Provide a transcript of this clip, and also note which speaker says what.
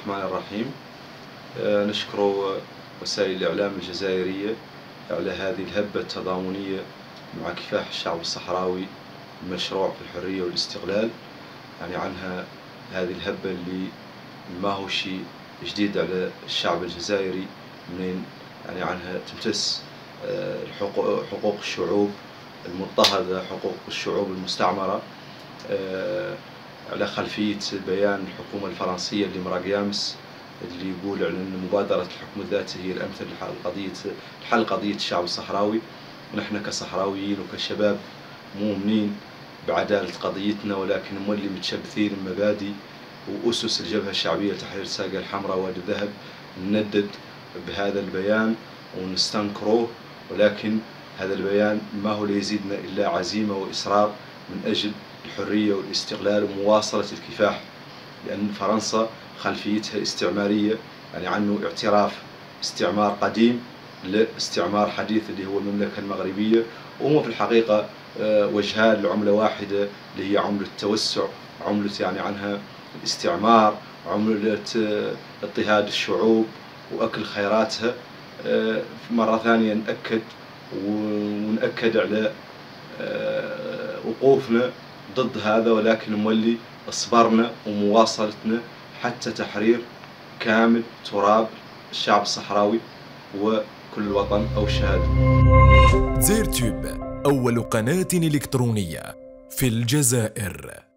Speaker 1: الرحمن الرحيم. نشكر وسائل الإعلام الجزائرية على هذه الهبة التضامنية مع كفاح الشعب الصحراوي المشروع في الحرية والاستقلال. يعني عنها هذه الهبة اللي ما هو شيء جديد على الشعب الجزائري، منين يعني عنها تمتس حقوق الشعوب المضطهدة، حقوق الشعوب المستعمرة، على خلفية بيان الحكومة الفرنسية اللي مرق أمس اللي يقول على أن مبادرة الحكم الذاتي هي الأمثل لحل قضية الشعب الصحراوي. ونحن كصحراويين وكشباب مؤمنين بعدالة قضيتنا، ولكن مولي متشبثين مبادئ وأسس الجبهة الشعبية لتحرير الساقة الحمراء وادي الذهب. نندد بهذا البيان ونستنكروه، ولكن هذا البيان ما هو ليزيدنا إلا عزيمة وإصرار من أجل الحرية والاستقلال ومواصلة الكفاح، لأن فرنسا خلفيتها استعمارية، يعني عنه اعتراف استعمار قديم لاستعمار حديث اللي هو المملكة المغربية، وهم في الحقيقة وجهان لعملة واحدة اللي هي عملة التوسع، عملة يعني عنها الاستعمار، عملة اضطهاد الشعوب وأكل خيراتها. مرة ثانية نأكد على وقوفنا ضد هذا، ولكن مولي صبرنا ومواصلتنا حتى تحرير كامل تراب الشعب الصحراوي وكل الوطن أو الشهادة.
Speaker 2: زيرتوب أول قناة إلكترونية في الجزائر.